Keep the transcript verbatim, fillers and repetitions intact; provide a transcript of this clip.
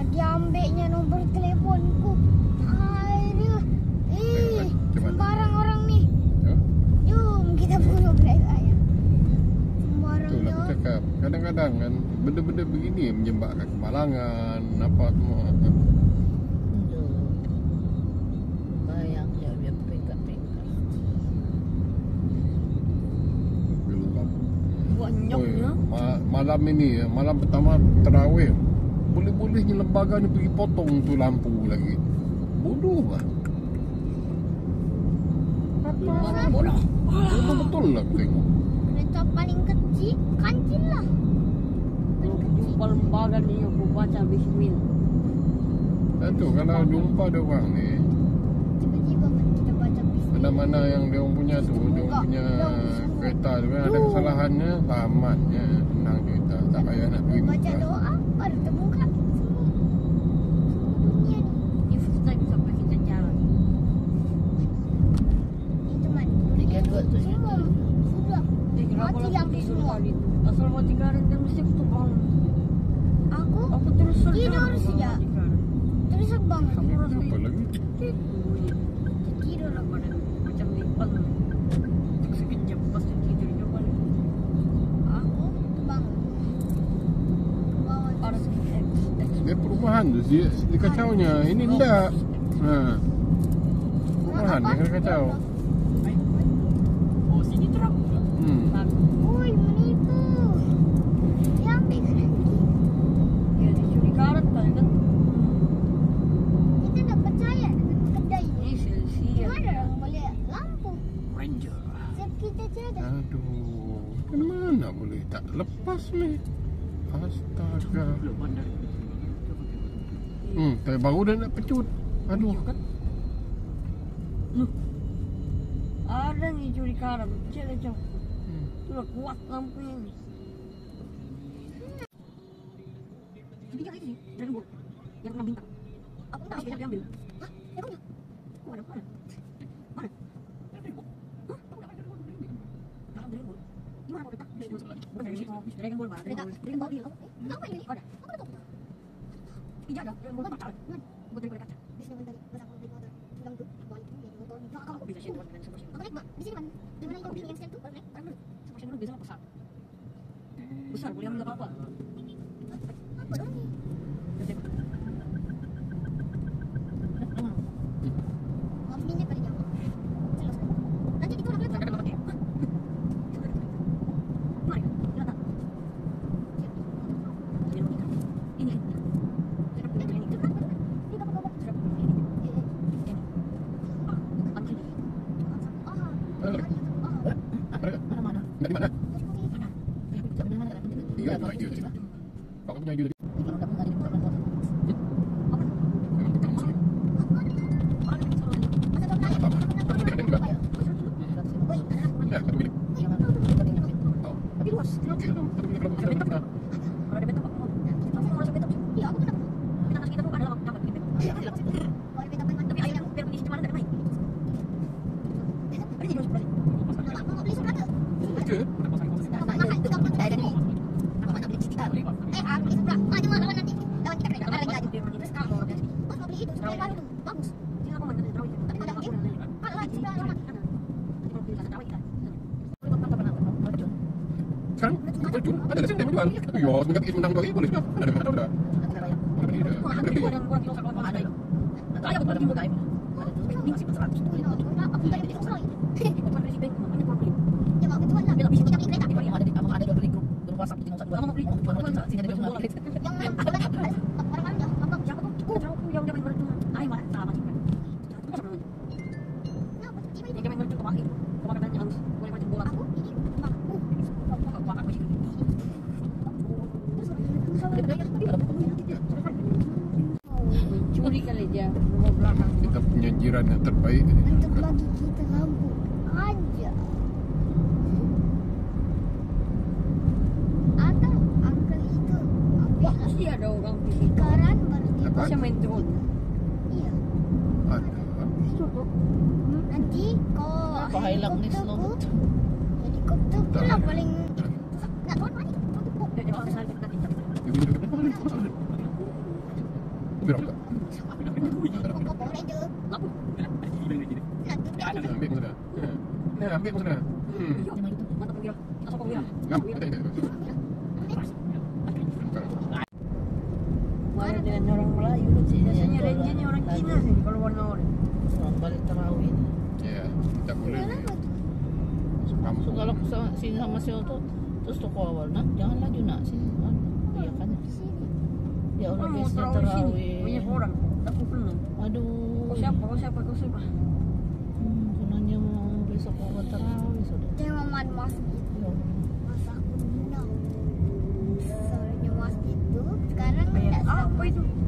diambilnya nombor teleponku. Aduh. Eh, sembarang orang nih. Jom kita bunuh mereka ya. Sembarang Itulah aku cakap. Kadang-kadang kan benda-benda begini menyebabkan kemalangan apa semua. Bayangnya dia peringkat-peringkat. Gelap. Banyaknya. Ma malam ini ya, malam pertama terawih. Boleh-bolehnya lembaga ni pergi potong tu lampu lagi. Bodoh lah. Apa bodoh? Betul lah aku tengok. kereta paling kecil, kancil lah. Paling kecil. Jumpa lembaga ni aku baca bismillah. Dan tu kalau jumpa dia orang ni, Tiba-tiba kita baca bismillah. mana-mana yang dia orang punya tu, dia orang punya kereta tu kan ada kesalahannya, selamatnya, senang cerita. Tak payah nak pergi Baca buka. doa, baru terbuka semua. Dunia ni. Ni first time sampai kita jalan. Itu man. Tiga dua tu je. Semua. Sudah. Mati lampu semua. Asal mati garan dan mesti aku tu bangun. Aku Aku terus tidur saja. Terus aku bangun. Apa lagi? Tidur aku. Macam lipat. Sekejap lepas tu tidur je balik. Aku bangun. Bangun. Ada sekejap. Dia perumahan tu dia, dia kacaunya. Ini enggak. Ha. Perumahan dia kena kacau. Oh sini terang. Hmm. Oi, menipu. Dia ambil kan? Ya dicuri karat kan kan. Kita tak percaya dengan kedai Ini ni. sia-sia. Mana orang boleh lampu? Ranger. Siap kita jaga. Aduh. Kan mana boleh tak lepas ni. Astaga. Belum pandai. Hmm, tapi baru dah nak pecut. Aduh. Kan? Loh. Ada yang curi karat. Cik macam. Hmm. Itulah kuat lampunya ni. Ini yang ini. Dragon Ball. Yang enam bintang. Aku tak bisa diambil. Hah? Ya punya. Oh, ada mana? Mana? Dragon Ball. Hah? Aku dah ada Dragon Ball. Dalam Dragon Ball. Di mana kau letak? Dragon Ball. Dragon Ball. Kereta, Dragon Ball. Eh, apa ini? Ada. Aku tak tahu. Ija ada. Dragon Ball patah. Buat daripada kaca. Di sini mentari. Masa aku naik motor. Pulang tu. Balik tu. Naik motor. Nak kau. Aku bisa share dengan semua share. Aku naik mak. Di sini man. Di mana yang yang stand tu? Baru naik. Kan dulu. Semua share dulu biasanya besar. Besar boleh ambil apa-apa. Apa dong ni? Maaf minyak kali jauh. Jelas. Nanti kita nak letak. Mari, lihat tak? Ini. Nak di mana? Iya, tak idea tadi. Kau punya idea tadi. Sekarang kita jual, ada lesen yang menjual. Yo, semoga kita menang lagi boleh juga. Ada mana tahu dah. Ada beli dah. Ada beli. Ada betul di muka ini. Ini masih seratus. Aku tak ada kosong. Bukan dari bank, mana problem. Ya mau kejual lah. Bila bisa kita beli kereta. Ada di ada ada beli grup grup WhatsApp di nomor satu. Kamu mau beli? Sini ada dua klik. Yang mana? Orang-orang dah. Apa? Siapa tu? Aku tahu aku yang dia main bercuma. Ai mana salah macam mana? Kenapa? Kenapa? Ini Dia main bercuma kemarin. Kemarin kan yang boleh macam bola. aku ini rumah. Aku aku macam ni. Curi kali dia rumah belakang. Kita punya jiran yang terbaik. Untuk bagi kita lampu aja. Atau uncle itu ambil Pasti ada orang di situ. lingkaran baru dia. Apa? Macam main drone. Iya. Ada. Nanti kau Kau hilang ni slow. helikopter pula paling nak turun mana? Dia jangan salah kita kita. Dia punya dekat mana? Biar enggak. Kok Power Ranger? Lapor. Nanti Ini ambil maksudnya. Ini ambil maksudnya. Hmm. Iya, memang itu. Mantap Wira. Kita sokong Wira. Ngam, kita ini. Mana dengan orang Melayu sih? Biasanya Ranger-nya orang Cina sih kalau warna oranye. Orang balik tarawih. Ya, tidak boleh. Kenapa tuh? Kamu So kalau sama sini sama si Oto terus toko awal nak jangan laju nak sini. Iya kan? Di sini. Ya Allah Orang mau biasanya tarawih sini. tarawih. Banyak orang. Aku penuh. Aduh. Kau siapa? Kau siapa? Kau siapa? Hmm, sunanya mau besok mau tarawih sudah. Jangan main masjid. Ya Allah. Masa aku bilang. Soalnya masjid tuh sekarang Kayak tidak apa sama. itu?